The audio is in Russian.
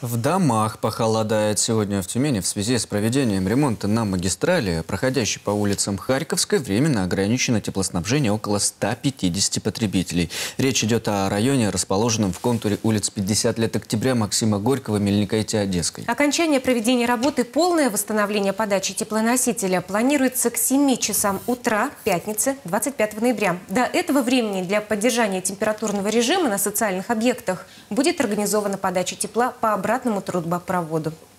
В домах похолодает сегодня в Тюмени в связи с проведением ремонта на магистрали, проходящей по улицам Харьковской, временно ограничено теплоснабжение около 150 потребителей. Речь идет о районе, расположенном в контуре улиц 50 лет октября, Максима Горького, Мельника-Ити, Одесской. Окончание проведения работы, полное восстановление подачи теплоносителя планируется к 7 часам утра пятницы 25 ноября. До этого времени для поддержания температурного режима на социальных объектах будет организована подача тепла по обратному трубопроводу.